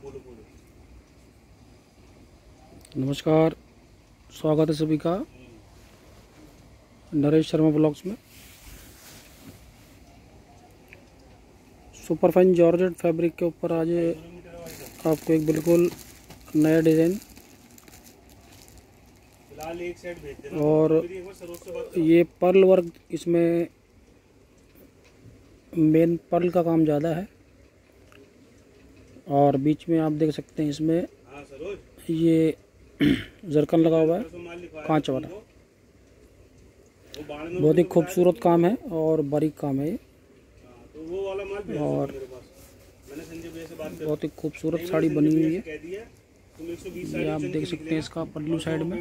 नमस्कार, स्वागत है सभी का नरेश शर्मा ब्लॉग्स में। सुपर फाइन जॉर्जेट फैब्रिक के ऊपर आज आपको एक बिल्कुल नया डिज़ाइन और ये पर्ल वर्क, इसमें मेन पर्ल का काम ज़्यादा है और बीच में आप देख सकते हैं इसमें ये जरकन लगा हुआ है, कांच वाला। बहुत ही खूबसूरत काम है और बारीक काम है ये, और बहुत ही खूबसूरत साड़ी बनी हुई है। ये आप देख सकते हैं इसका पल्लू साइड में,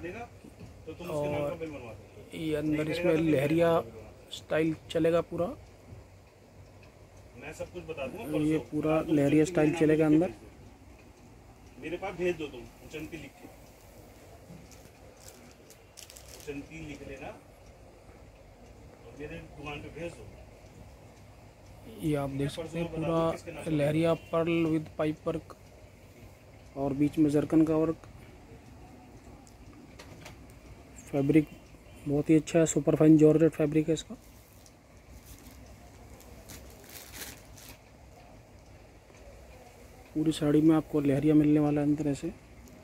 और ये अंदर इसमें लहरिया स्टाइल चलेगा पूरा। मैं सब कुछ बता दूंगा। ये पूरा लहरिया स्टाइल चलेगा अंदर। मेरे पास भेज दो, तुम चंती लिख के, चंती लिख लेना और मेरे दुकान पे भेज दो। ये आप देख सकते हैं पूरा लहरिया पर्ल विद पाइप वर्क और बीच में जरकन का वर्क। फैब्रिक बहुत ही अच्छा है, सुपर फाइन जॉर्जेट फैब्रिक है इसका। पूरी साड़ी में आपको लहरिया मिलने वाला है अंदर ऐसे।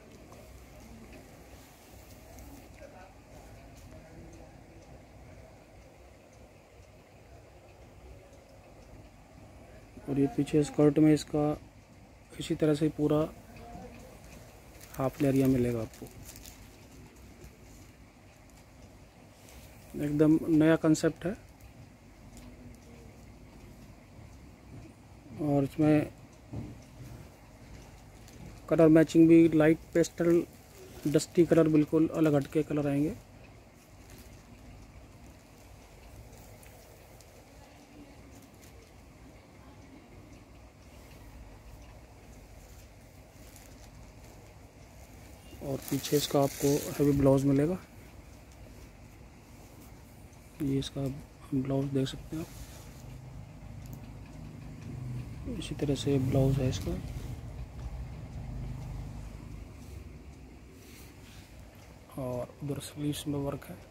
और ये पीछे स्कर्ट में इसका इसी तरह से पूरा हाफ लहरिया मिलेगा आपको। एकदम नया कंसेप्ट है और इसमें कलर मैचिंग भी लाइट पेस्टल डस्टी कलर, बिल्कुल अलग हटके कलर आएंगे। और पीछे इसका आपको हैवी ब्लाउज मिलेगा। ये इसका ब्लाउज देख सकते हैं आप, इसी तरह से ब्लाउज है इसका। और उधर स्लीव्स में वर्क है।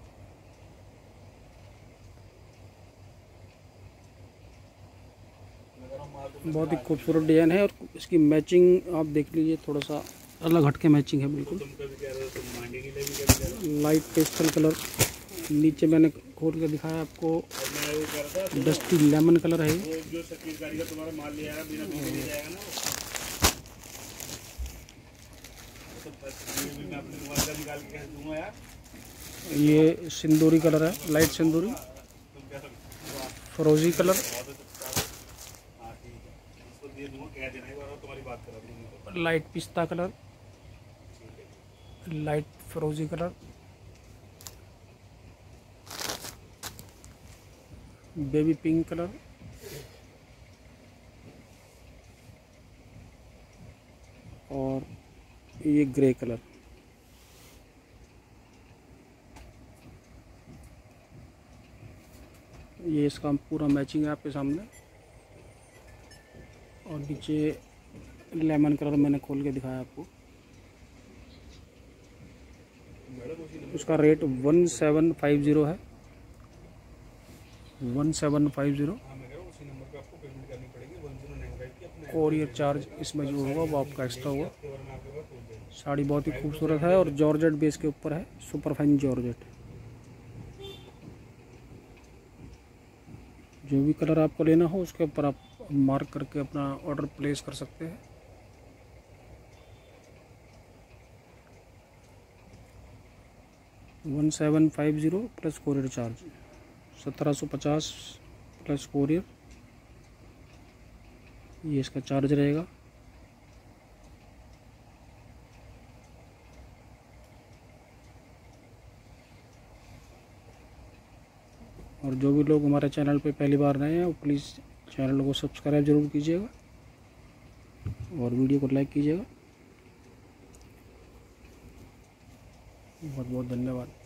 बहुत ही खूबसूरत डिजाइन है और इसकी मैचिंग आप देख लीजिए, थोड़ा सा अलग हटके मैचिंग है बिल्कुल। लाइट पेस्टल कलर, नीचे मैंने खोल के दिखाया आपको, डस्टी लेमन कलर है। ये सिंदूरी कलर है, लाइट सिंदूरी, फिरोजी कलर, लाइट पिस्ता कलर, लाइट फिरोजी कलर, बेबी पिंक कलर, और ये ग्रे कलर। ये इसका पूरा मैचिंग है आपके सामने। और नीचे लेमन कलर मैंने खोल के दिखाया आपको। उसका रेट 1750 है, 1750। और ये चार्ज इसमें जो होगा वो आपका एक्स्ट्रा होगा। साड़ी बहुत ही खूबसूरत है और जॉर्जेट बेस के ऊपर है, सुपर फाइन जॉर्जेट। जो भी कलर आपको लेना हो उसके ऊपर आप मार्क करके अपना ऑर्डर प्लेस कर सकते हैं। $1750 plus courier charge, 1750 plus courier, ये इसका चार्ज रहेगा। और जो भी लोग हमारे चैनल पे पहली बार नए हैं वो प्लीज़ चैनल को सब्सक्राइब जरूर कीजिएगा और वीडियो को लाइक कीजिएगा। बहुत बहुत धन्यवाद।